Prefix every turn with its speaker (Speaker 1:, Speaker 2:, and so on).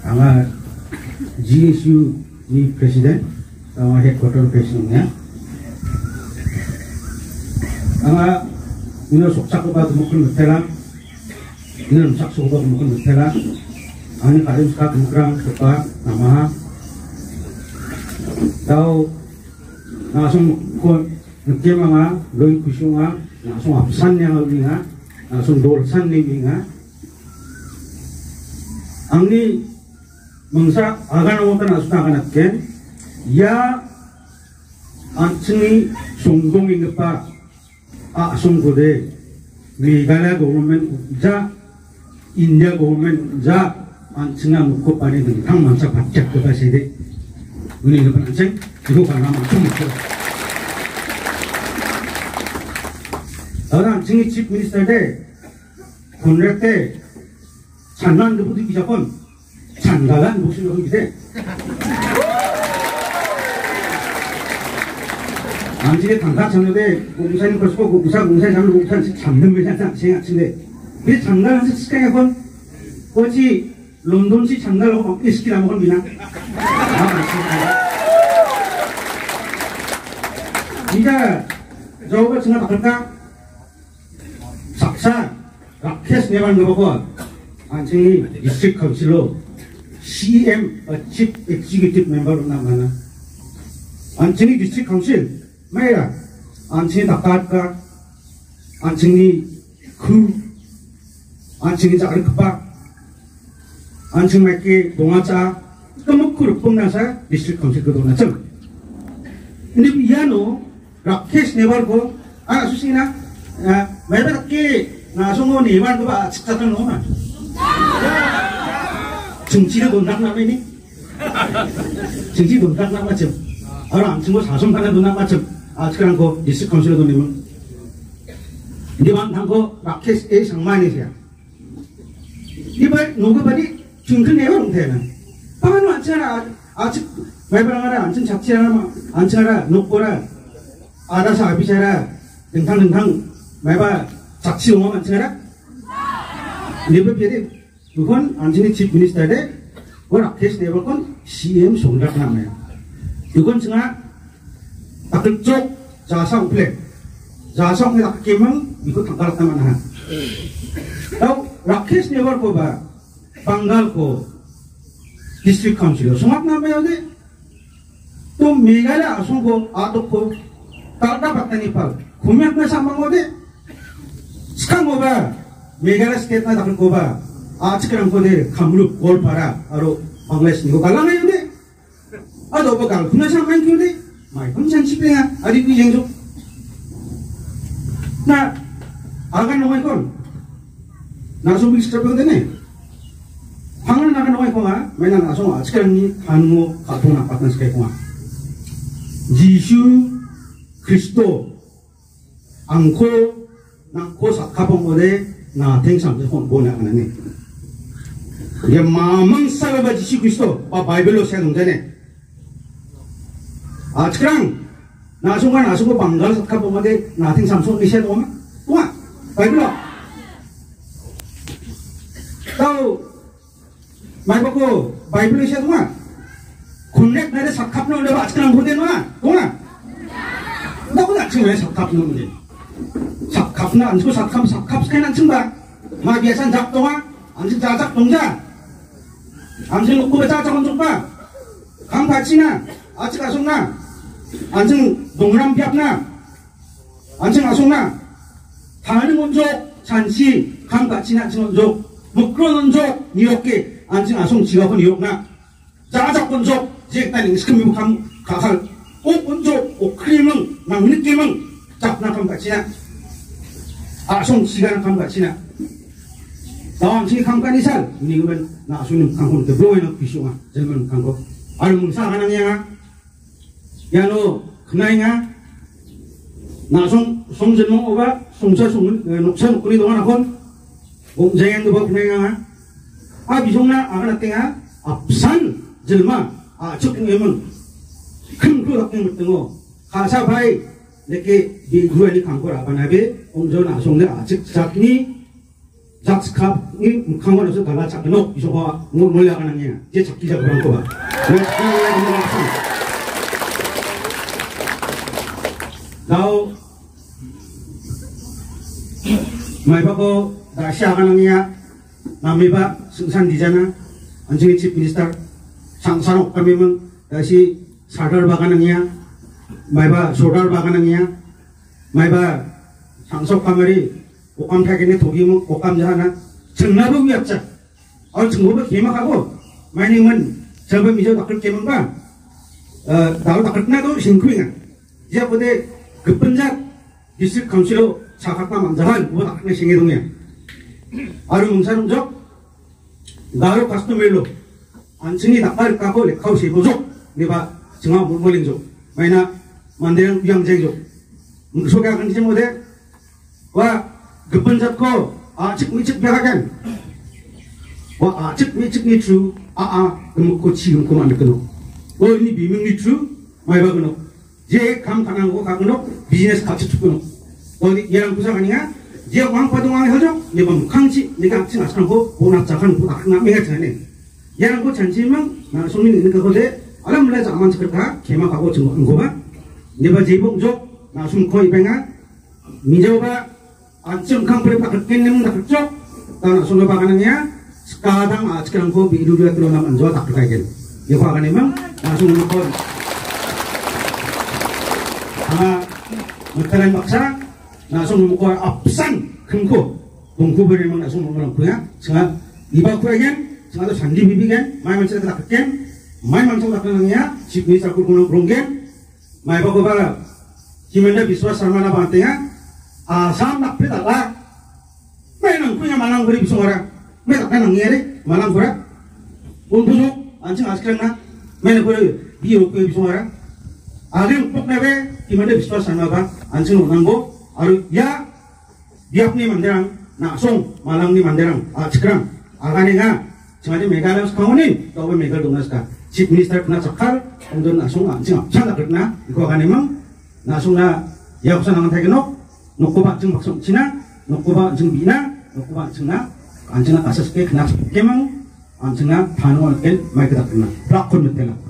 Speaker 1: Anga GSU ni Presiden, headquarter Presidennya. Anga ino soksak ko ba tumukul metela, ino sakso ko ba tumukul metela. Ani karim ska tumukrang sepa nama. Tau langsung ko nake mga loy kusyunga, langsung absan yang nga, langsung dorsan ni nga. Angni mangsa agan otan asuna agan atken ya antsini songgong ingpa asung kode Meghalaya government ja India government ja antsina mukko pani tang mangsa bacak ke basede ini ingpa antseng itu karena macam itu. Orang antsini chief minister de konrek de 장난 그분들 기자건 장가간 목소리가 그게 남직의 당사 장로대 공사님 벌써 공사 장로 공사 잡는 회장 생각인데 그 장가간서 스카이건 어찌 런던시 장가라고 막 시키라고 건 미나 니가 저거 전화 받을까 saksa rakesh nevan ngabo anjing district council CM chief executive member namana anjing district council maya anjing dakat ka anjing ku anjing jakar kapa anjing make dongacha kemukur pungnasa district council ko donacham ini piano rakesh nevan ko ana susina maya ke nasungo nevan ko ba cikatan no 정치를 논당 남이니? 정치 논당 남았죠. 안 친구 사성간에 논당 맞죠. 아직은 그 디스트 카운슬에 돈이면 이만 한거 라켓의 상만이세요. 이번 노급발이 중근해요, 롱태는. 빵은 안치하라. 아직 말바랑하라 안친 잡지하라 안치하라 녹고라 알아서 아비자라 등탕 말바 잡지 용어 안치하라. 네번 비례 그건 안진이 chief minister의 그 라켓 내볼건 CM 송락 남아요. 이건 정말 딱쪽 자사 플레 자성에 닦이면 이거 당갈았다만 하나. 또 라켓 내볼 봐 방갈고 디스트릭트 카운슬 송락 남아요. 또 메갈야 아송고 아도코 따다 봤다니까 구매하는 상황인데 스카모바 메갈야 스테이트나 닦을 거 봐. 아직은 거기 감루 골파라 바로 방레스 이거 갈라나요데 아도 뭐갈 군나 상만 키우데 마이 검산 집행아 아리 그 정도 나 아간 노이 건 나서 비스트럽거든요 방을 나간 노이 거가 맨날 나서 아직은 이 한모 가통나 받는 스케 거가 지수 그리스도 안고 나고 사카본 거데 나 땡삼 혼 보내 하나니 ये मामंग सालबा जिसी क्रिस्टो बा बाइबलो से नंजने आजकल नासुंगा बंगाल सत्का बोमदे नाथिंग सामसों निशे दोमा दोमा बाइबलो ताऊ माइबको बाइबलो निशे दोमा कुन्नेक नारे सत्काप नंदे आजकल बोदे दोमा दोमा 나보다 지금 왜 삭갑 넣는데 삭갑나 안 쓰고 삭갑 스캔 친다 마비에산 작동아 안진 자작 동자 안진 놓고 자작은 좀봐 강파치나 아직 아송나 안진 동그란 벽나 안진 아송나 다른 원족 잔치 강파치나 안진 원족 묶으러 원족 니옥게 안진 아송 지갑은 니옥나 자작 원족 제ек단 스크미부 가살 꼭 원족 꼭 크림은 막 느낌은 잡나 강파치나 아송 시간 강파치나 다음 시 강간이 살 이니그면 나수는 강건 더 보이는 비쇼가 젊은 강거 알문 사하나냐 야노 그나이냐 나송 송전몽 오바 송사 송 녹차 녹거리 동안하건 공쟁행도 법 그나이냐 아 비송나 아가나땡아 앞산 젊마 아 적응하면 큰 그렇게 못등어 가사바이 내게 비구에니 강걸 아바나베 공전 아송네 아직 작니 작스캅이 강원에서 달라 작노 이소가 몰려가는 게 이제 잡기자 그런 거 봐. 왜 작기자 그런 거 나오 mai bako da siya ka nang iya nami ba sungsan di jana anjing chief minister sang sarok kami mang da si sadar ba ka nang iya mai ba sodar ba ka nang iya mai ba sangsok kamari okam thakene thogi mang okam jana chengnabu wiapcha aw chengbo kemak ako mai ni man jaba mijo dakal kemang ba daw dakal na do singkuinga dia pode kepenjat district council 사각과 망자한 뭐 낙내 생애동이야. 아루 뭉사lum적 나로 가스토멜로 안층이 닭발 까고 레카우 세보족 내가 정화 물몰링족 마이나 만대랑 위양쟁족 소개하는 기지 못해 와 급분 잡고 아측 미측 벼가겐 와 아측 미측 니추 그먹고 지금 그만 끊어 어니 비명 니추 마이바 끊어 제감 가능한 거 가끊어 비즈니스 같이 끊어 어디 얘랑 부사가니야? 얘 왕파동왕 하죠? 내가 강치 내가 악치 나서고 보납자한 보납나 매가 전에 얘랑 그 전지면 나 손님 있는 거거든 알아물래 자만 저렇다 개막하고 증거한 거봐 내가 제봉족 나 숨고 이뱅아 미저바 안쯤 강불에 바뀌는 다 그쪽 나 손을 박아느냐 스카당 아직랑 그 미루리가 들어나면 좋아 다 그렇게 이거 하가니면 나 손을 놓고 못하는 박사 나서 먹고 앞산 큰코 동구버리면 나서 먹는 거야. 제가 이바쿠에겐 제가도 잔디 비비겐 마이만 쓰다 닦겐 마이만 좀 닦는냐 집이 자꾸 그런 게 마이 바고 봐 김연자 비스와 살만나 반때야 아삼 납해 달라 매는 그냥 말랑 그리 비송하라 매 닦는 게 말랑 그래 온부족 안칭 아스크나 매는 그래 비오 그 비송하라 아는 꼭 내배 김연자 비스와 살만나 안칭 오는 거 aru ya diap ni manderang nasong malang ni manderang sekarang agane nga sengaja megalang sekaunin tau megal dongnas ka chief minister kena cakal untuk nasong anjing apsan tak kena iko agane mang nasong na ya usan nangan tagenok nokoba jeng baksong cina nokoba jeng bina nokoba jeng na anjing na asas ke kena kemang anjing na panuan ken mai kedak kena plakon metela